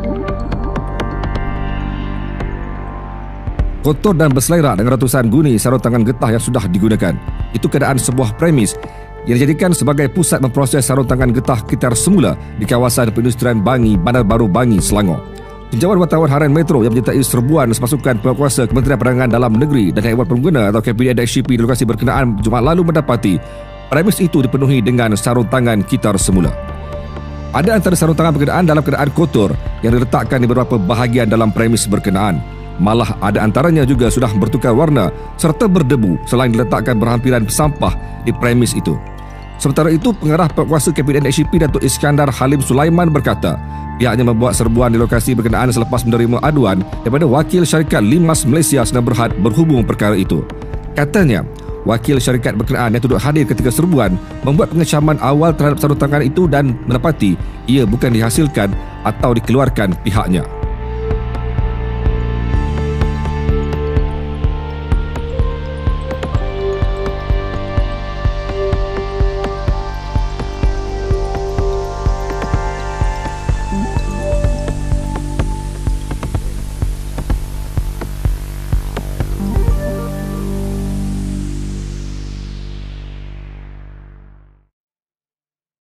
Kotor dan berselerak dengan ratusan guni sarung tangan getah yang sudah digunakan. Itu keadaan sebuah premis yang dijadikan sebagai pusat memproses sarung tangan getah Kitar semula di kawasan perindustrian Bangi, Bandar Baru Bangi, Selangor. Tinjauan wartawan harian Metro yang menyertai serbuan sepasukan penguasa Kementerian Perdagangan Dalam Negeri dan Haiwan Pengguna atau KPDN-DXCP di lokasi berkenaan Jumaat lalu mendapati premis itu dipenuhi dengan sarung tangan Kitar semula. Ada antara sarung tangan berkenaan dalam keadaan kotor yang diletakkan di beberapa bahagian dalam premis berkenaan. Malah ada antaranya juga sudah bertukar warna serta berdebu selain diletakkan berhampiran sampah di premis itu. Sementara itu, pengarah penguasa KPDN-DXCP Datuk Iskandar Halim Sulaiman berkata, pihaknya membuat serbuan di lokasi berkenaan selepas menerima aduan daripada wakil syarikat Limas Malaysia Sdn Bhd berhubung perkara itu. Katanya, wakil syarikat berkenaan yang turut hadir ketika serbuan membuat pengecaman awal terhadap sarung tangan itu dan mendapati ia bukan dihasilkan atau dikeluarkan pihaknya.